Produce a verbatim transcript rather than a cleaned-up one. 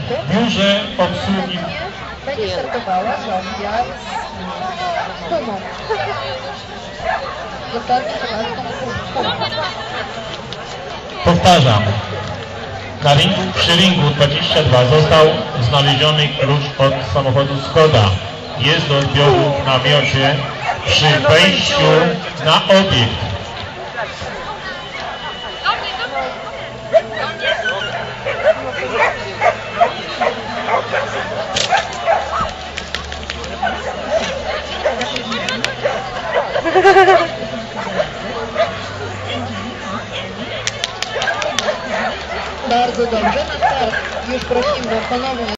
W biurze obsługi będzie startowała Zofia z Dumą. Zostanie Powtarzam. Na ringu, przy ringu dwadzieścia dwa został znaleziony klucz od samochodu Skoda. Jest do odbioru w namiocie przy wejściu na obiekt. Bardzo dobrze, na start już prosimy ponownie.